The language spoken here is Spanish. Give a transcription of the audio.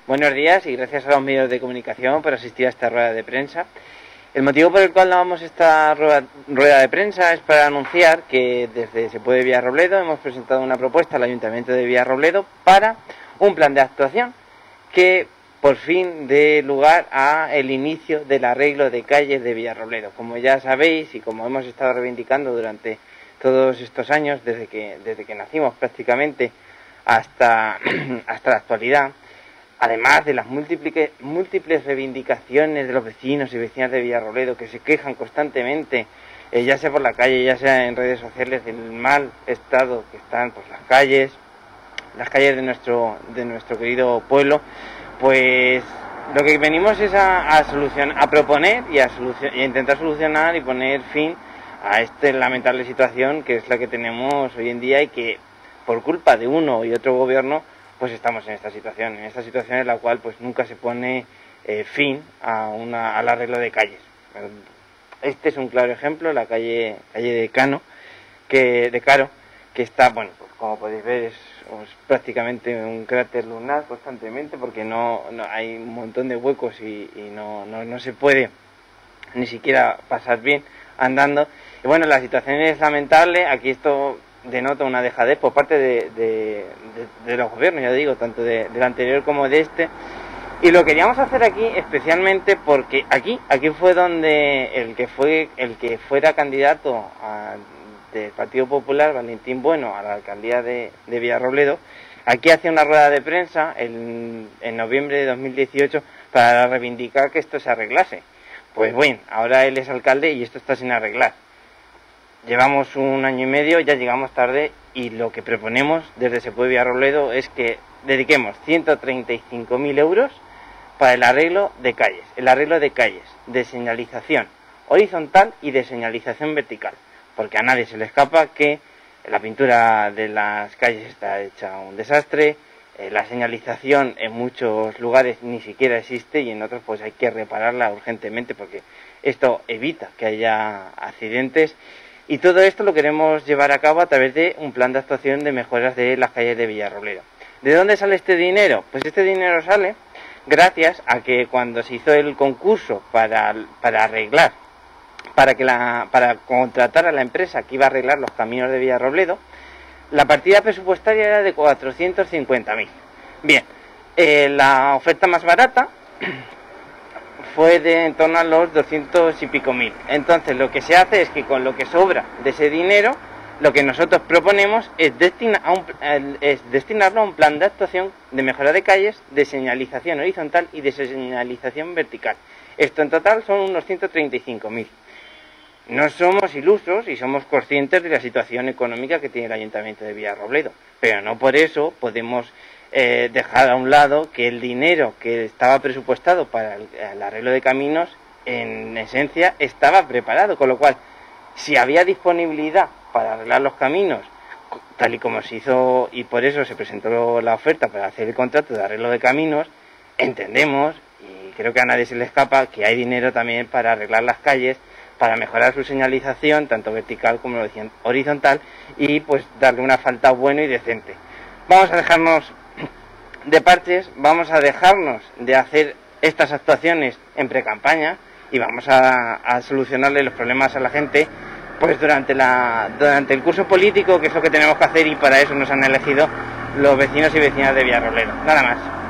Buenos días y gracias a los medios de comunicación por asistir a esta rueda de prensa. El motivo por el cual damos esta rueda de prensa es para anunciar que desde Se Puede Villarrobledo hemos presentado una propuesta al Ayuntamiento de Villarrobledo para un plan de actuación que por fin dé lugar a el inicio del arreglo de calles de Villarrobledo. Como ya sabéis y como hemos estado reivindicando durante todos estos años, desde que nacimos prácticamente hasta la actualidad, además de las múltiples reivindicaciones de los vecinos y vecinas de Villarrobledo que se quejan constantemente, ya sea por la calle, ya sea en redes sociales, del mal estado que están pues, las calles de nuestro querido pueblo, pues lo que venimos es a proponer y a intentar solucionar y poner fin a esta lamentable situación que es la que tenemos hoy en día y que por culpa de uno y otro gobierno pues estamos en esta situación en la cual pues nunca se pone fin al arreglo de calles. Este es un claro ejemplo, la calle de Caro, que está, bueno, pues como podéis ver es prácticamente un cráter lunar constantemente porque no hay un montón de huecos y no se puede ni siquiera pasar bien andando. Y bueno, la situación es lamentable, aquí esto denota una dejadez por parte de los gobiernos, ya digo, tanto del anterior como de este, y lo queríamos hacer aquí especialmente porque aquí fue donde el que fuera candidato del Partido Popular, Valentín Bueno, a la alcaldía de Villarrobledo, aquí hacía una rueda de prensa en noviembre de 2018 para reivindicar que esto se arreglase. Pues bueno, ahora él es alcalde y esto está sin arreglar. Llevamos un año y medio, ya llegamos tarde y lo que proponemos desde Se Puede Villarrobledo es que dediquemos 135.000 euros para el arreglo de calles, de señalización horizontal y de señalización vertical, porque a nadie se le escapa que la pintura de las calles está hecha un desastre, la señalización en muchos lugares ni siquiera existe y en otros pues hay que repararla urgentemente porque esto evita que haya accidentes. Y todo esto lo queremos llevar a cabo a través de un plan de actuación de mejoras de las calles de Villarrobledo. ¿De dónde sale este dinero? Pues este dinero sale gracias a que cuando se hizo el concurso para arreglar, para contratar a la empresa que iba a arreglar los caminos de Villarrobledo, la partida presupuestaria era de 450.000. Bien, la oferta más barata fue de en torno a los 200 y pico mil. Entonces lo que se hace es que con lo que sobra de ese dinero, lo que nosotros proponemos es destinarlo a un plan de actuación de mejora de calles, de señalización horizontal y de señalización vertical. Esto en total son unos 135.000. No somos ilusos y somos conscientes de la situación económica que tiene el Ayuntamiento de Villarrobledo, pero no por eso podemos dejar a un lado que el dinero que estaba presupuestado para el arreglo de caminos en esencia estaba preparado, con lo cual si había disponibilidad para arreglar los caminos tal y como se hizo y por eso se presentó la oferta para hacer el contrato de arreglo de caminos, entendemos y creo que a nadie se le escapa que hay dinero también para arreglar las calles, para mejorar su señalización tanto vertical como horizontal y pues darle un asfaltado bueno y decente. Vamos a dejarnos de parches, vamos a dejarnos de hacer estas actuaciones en precampaña y vamos a solucionarle los problemas a la gente pues durante el curso político, que es lo que tenemos que hacer y para eso nos han elegido los vecinos y vecinas de Villarrobledo. Nada más.